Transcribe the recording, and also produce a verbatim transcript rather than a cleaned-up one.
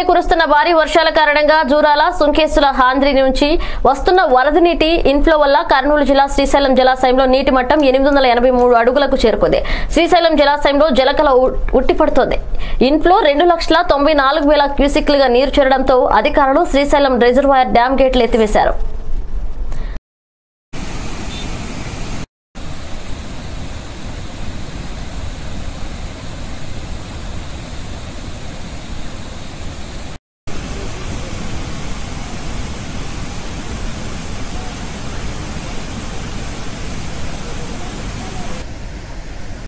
కురుస్తున్న భారీ వర్షాల కారణంగా జూరాల సుంకేసుల హాంద్రి నుంచి వస్తున్న వరద నీటి ఇన్ఫ్లో వల్ల కర్నూలు జిల్లా శ్రీశైలం జలాశయంలో నీటి మట్టం ఎనిమిది వందల ఎనభై మూడు అడుగులకు చేరుకుంది. శ్రీశైలం జలాశయంలో జలకల ఉట్టిపడుతోంది. ఇన్ఫ్లో రెండు లక్షల తొంభై నాలుగు వేల క్యూసెక్లుగా నీరు చేరడంతో అధికారులు శ్రీశైలం రిజర్వాయర్ డ్యాం గేట్లు ఎత్తివేశారు.